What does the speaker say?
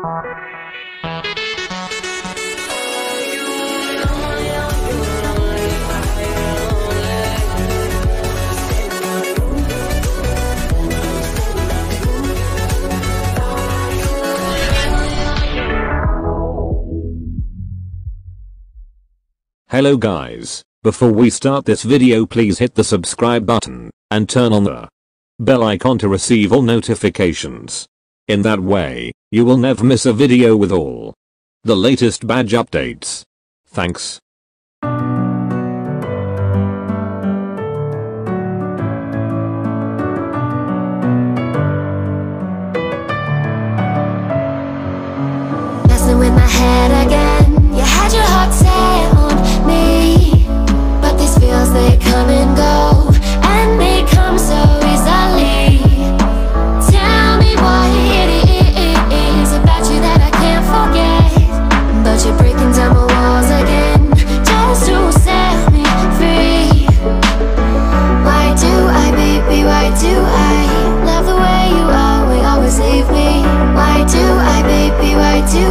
Hello guys, before we start this video please hit the subscribe button and turn on the bell icon to receive all notifications. In that way, you will never miss a video with all the latest badge updates. Thanks. Messing with my head again. You had your heart set on me, but these feels they come and go, and they come so easily. Tell me what it is about you that I can't forget, but you're breaking down my walls again just to set me free. Why do I, baby, why do I love the way you are, we always leave me? Why do I, baby, why do